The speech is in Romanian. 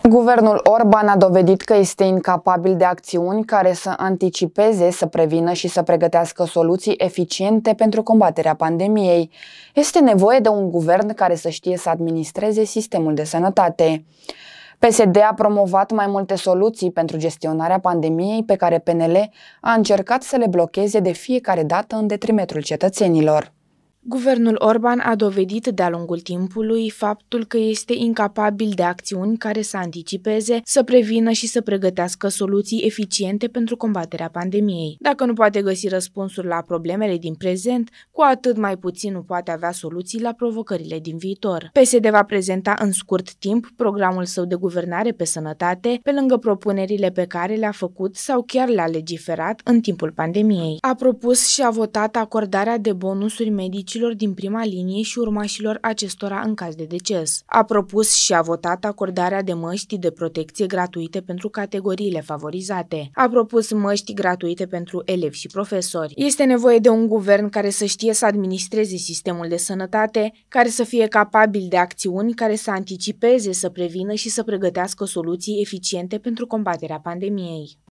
Guvernul Orban a dovedit că este incapabil de acțiuni care să anticipeze, să prevină și să pregătească soluții eficiente pentru combaterea pandemiei. Este nevoie de un guvern care să știe să administreze sistemul de sănătate. PSD a promovat mai multe soluții pentru gestionarea pandemiei pe care PNL a încercat să le blocheze de fiecare dată în detrimentul cetățenilor. Guvernul Orban a dovedit de-a lungul timpului faptul că este incapabil de acțiuni care să anticipeze, să prevină și să pregătească soluții eficiente pentru combaterea pandemiei. Dacă nu poate găsi răspunsuri la problemele din prezent, cu atât mai puțin nu poate avea soluții la provocările din viitor. PSD va prezenta în scurt timp programul său de guvernare pe sănătate, pe lângă propunerile pe care le-a făcut sau chiar le-a legiferat în timpul pandemiei. A propus și a votat acordarea de bonusuri medici din prima linie și urmașilor acestora în caz de deces. A propus și a votat acordarea de măști de protecție gratuite pentru categoriile favorizate. A propus măști gratuite pentru elevi și profesori. Este nevoie de un guvern care să știe să administreze sistemul de sănătate, care să fie capabil de acțiuni, care să anticipeze, să prevină și să pregătească soluții eficiente pentru combaterea pandemiei.